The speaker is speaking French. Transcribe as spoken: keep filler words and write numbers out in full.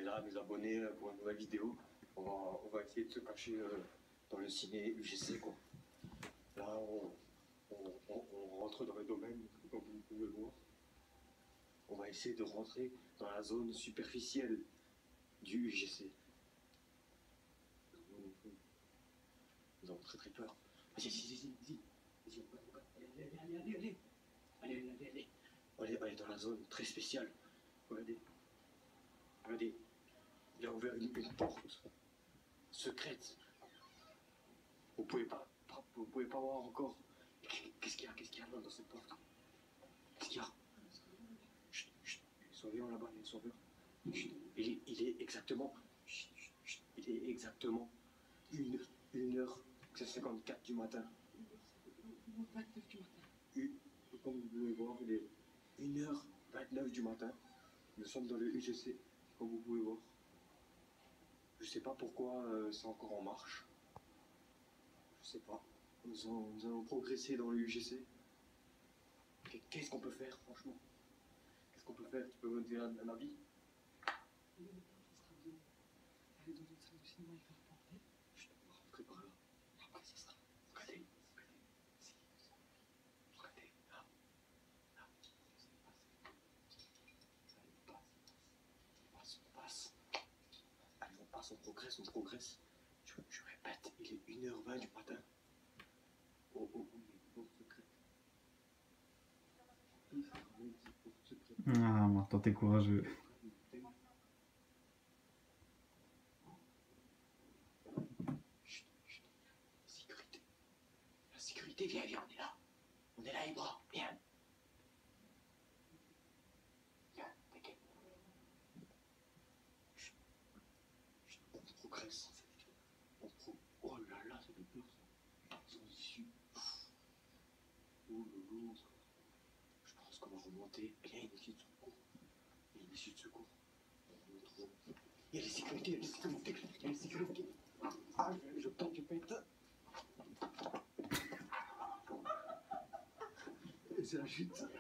là, mes abonnés, pour une nouvelle vidéo. On va, on va essayer de se cacher euh, dans le ciné U G C, quoi. Là, on, on, on, on rentre dans le domaine, comme vous pouvez le voir. On va essayer de rentrer dans la zone superficielle du U G C. Nous avons très très peur. Vas-y, vas-y, vas-y, vas-y. Vas-y, on va, on va. Allez, allez, allez, allez. Allez, allez, allez, allez. Allez, allez dans la zone très spéciale. Regardez. Regardez. Il a ouvert une, une porte secrète. Vous pouvez pas, pas, vous pouvez pas voir encore. Qu'est-ce qu'il y a, qu'est-ce qu'il y a là dans cette porte? Qu'est-ce qu'il y a? Chut, chut. Les surveillants là-bas, les surveillants. Chut. Il est, il est exactement. Chut, chut, chut. Il est exactement une, une heure cinquante-quatre du matin. vingt-neuf du matin. Une, comme vous pouvez voir, il est une heure vingt-neuf du matin. Nous sommes dans le U G C, comme vous pouvez voir. Je sais pas pourquoi euh, c'est encore en marche. Je sais pas. Nous, en, nous allons progresser dans le U G C. Qu'est-ce qu'on peut faire, franchement? Qu'est-ce qu'on peut faire? Tu peux me donner un, un avis? Le mieux, ça sera de aller dans une salle de cinéma et faire porter. Je peux pas rentrer par là. Après, ça sera. Regardez, regardez. Si. Regardez, là. Là. Allez, on passe. On passe, on passe. Allez, on passe, on progresse, on progresse. Je, je répète, il est une heure vingt du matin. Oh, oh, oh, les portes secrètes. Il faut ramener ces portes secrètes. Ah, maintenant t'es courageux. Chut, chut. Sécurité. La sécurité, viens, viens, on est là. On est là, Ibra, viens. Viens, t'inquiète. Chut. Chut, on progresse. On pro... Oh là là, ça fait peur, ça. Sans issue. Oh là là. Je pense qu'on va remonter. Il y a une issue de secours. Il y a une issue de secours. On est trop... Il y a les sécurités, il y a les sécurités, il y a les sécurités. Ah, je, je pète, je pète. C'est la chute.